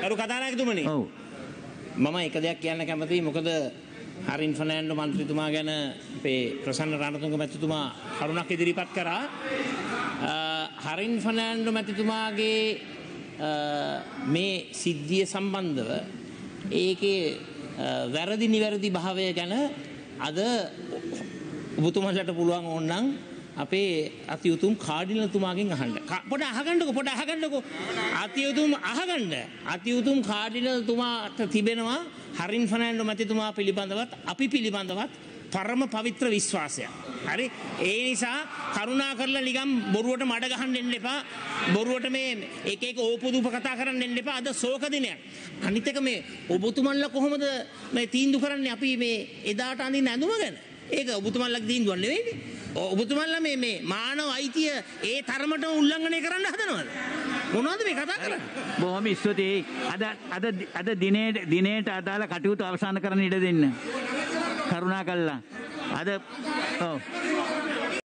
අරු කතානායකතුමනි. ඔව්. මම එක දෙයක් කියන්න කැමතියි. මොකද හරින් ෆර්නෑන්ඩෝ මන්ත්‍රීතුමා ගැන අපේ ප්‍රසන්න රණතුංග මැතිතුමා කරුණක් ඉදිරිපත් කරා. හරින් ෆර්නෑන්ඩෝ මැතිතුමාගේ මේ සිද්ධිය සම්බන්ධව ඒකේ වැරදි නිවැරදි භාවය ගැන අද ඔබතුමාලට පුළුවන් ඕනනම් අපේ අතිඋතුම් කාඩිනල්තුමාගෙන් අහන්න. පොඩ අහගන්නකෝ. අතිඋතුම් කාඩිනල්තුමාට තිබෙනවා හරින් ෆර්නෑන්ඩෝ මැතිතුමා පිළිබඳවත් අපි පිළිබඳවත් පරම පවිත්‍ර විශ්වාසයක්. හරි? ඒ නිසා කරුණා කරලා නිකම් බොරුවට මඩ ගහන්න එන්න එපා. බොරුවට මේ එක ඕපදූප කතා කරන්න එන්න එපා. අද ශෝක දිනයක්. අනිත් එක මේ ඔබතුමන්ලා කොහොමද මේ තීන්දුව කරන්නේ අපි මේ එදාට අඳින්න ඇඳුම ගැන? ඒක ඔබතුමන්ලාගේ තීන්දුවක් නෙවෙයිනේ. ඔබතුමන්ලා මේ මානව අයිතිය ඒ තරමට උල්ලංඝනය කරන්න හදනවද? මොනවද මේ කතා කරන්නේ? බොහොම ස්තුතියි. අද දිනේට අදාළ කටයුතු අවසන් කරන්න ඉඩ දෙන්න. කරුණා කළා. අද ඔව්